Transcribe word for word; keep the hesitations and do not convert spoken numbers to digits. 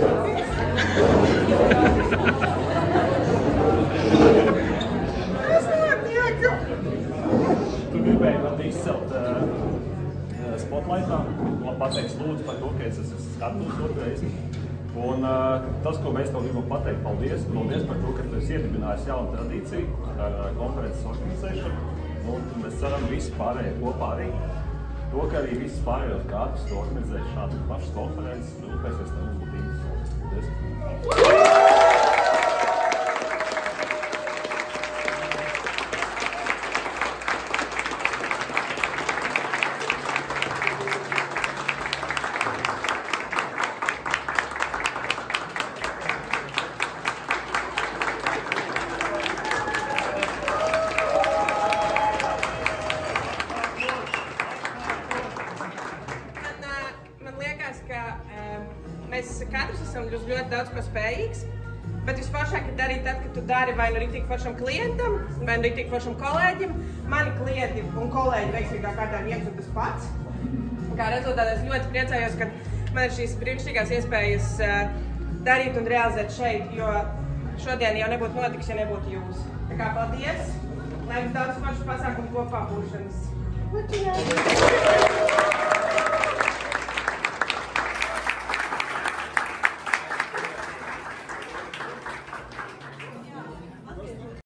Tu gribēji man izcelt uh, spotlightā, man pateiks lūdzu par to, ka es esmu skatos otrais. Un uh, tas, ko mēs tev gribam pateikt, paldies, paldies par to, ka tu esi iedibinājis jaunu tradīciju ar uh, konferences organizēšanu. Un mēs ceram visi pārējie kopā arī. To, ka arī visas pārējos gadus tu organizēji šādu pašas konferences, nu, pēc es tev uzbūtības. Paldies! Mēs katrs esam ļoti daudz ko spējīgs, bet visforšāk ir darīt tad, kad tu dari vai nu riktīgi foršam klientam, vai nu riktīgi foršam kolēģim. Mani klienti un kolēģi veiksmīgā kārtā viens un tas pats. Kā rezultātā es ļoti priecājos, ka man ir šīs brīnišķīgās iespējas darīt un realizēt šeit, jo šodien jau nebūtu notiks, ja nebūtu jūs. Tā kā paldies, lai jums daudz foršu pasākumu kopā būšanas.